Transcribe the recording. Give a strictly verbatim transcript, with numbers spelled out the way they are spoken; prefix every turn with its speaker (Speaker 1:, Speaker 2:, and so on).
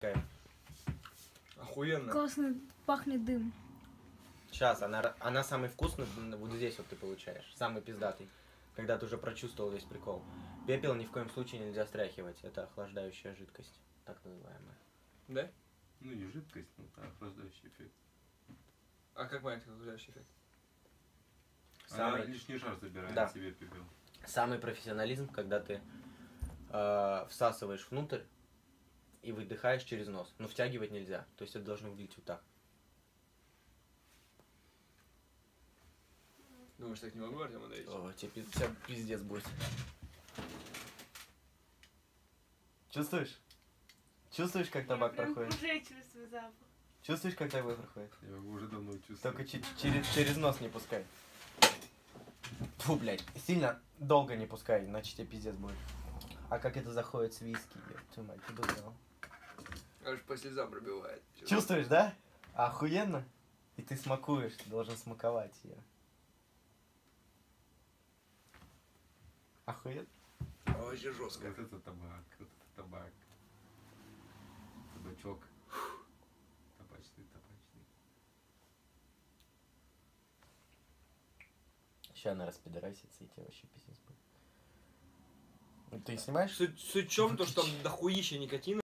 Speaker 1: Кайф.
Speaker 2: Охуенно.
Speaker 3: Классно пахнет дым.
Speaker 1: Сейчас, она, она самый вкусный, вот здесь вот ты получаешь, самый пиздатый, когда ты уже прочувствовал весь прикол. Пепел ни в коем случае нельзя стряхивать, это охлаждающая жидкость, так называемая.
Speaker 2: Да?
Speaker 4: Ну не жидкость, но это охлаждающий эффект.
Speaker 2: А как понять охлаждающий эффект?
Speaker 1: Самый...
Speaker 4: Она лишний жар забирает
Speaker 1: Да.
Speaker 4: себе пепел.
Speaker 1: Самый профессионализм, когда ты э, всасываешь внутрь и выдыхаешь через нос. Но втягивать нельзя, то есть это должно выглядеть вот так.
Speaker 2: Думаешь, так не могу, Артем Андреевич?
Speaker 1: О, тебе пи- вся пиздец будет. Чувствуешь? Чувствуешь, как табак проходит?
Speaker 3: Уже чувствую запах.
Speaker 1: Чувствуешь, как табак проходит?
Speaker 4: Я его уже давно чувствую.
Speaker 1: Только ч- через, через нос не пускай. Фу, блядь, сильно долго не пускай, иначе тебе пиздец будет. А как это заходит с виски, ёб твою мать, ты бы знал.
Speaker 2: Аж по слезам пробивает.
Speaker 1: Чувствуешь, да? Охуенно? И ты смакуешь, ты должен смаковать ее. Охуенно?
Speaker 2: Вообще жестко.
Speaker 4: Вот это табак, вот это табак. Табачок. Табачный, табачный.
Speaker 1: Сейчас она распидорасится, и тебе вообще пиздец будет. Ты снимаешь?
Speaker 2: Суть, суть в чем то, что там дохуища никотина.